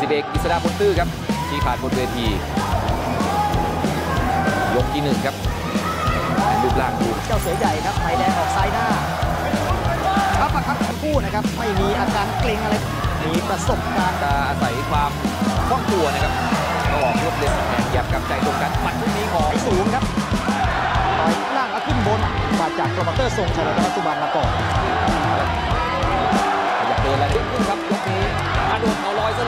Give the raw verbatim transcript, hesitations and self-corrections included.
สิบเอกอิสระบุญตื้อครับชี้ขาดบนเวทียกที่หนึ่งครับรูปร่างดูเจ้าเสือใหญ่ครับไผ่แดงออกซ้ายหน้าครับประคับทั้งคู่นะครับไม่มีอาการเกร็งอะไรมีประสบการณ์จะอาศัยความคล่องตัวนะครับก็ออกรวดเร็วแหยับกับใจตรงกันหมัดทุกนี้ของสูงครับต่อยล่างแล้วขึ้นบนมาจากโปรโมเตอร์ทรงชัยรัตนสุบันมาก่อนขยับเดินและดึงขึ้นครับยกนี้อาโดนเขาลอย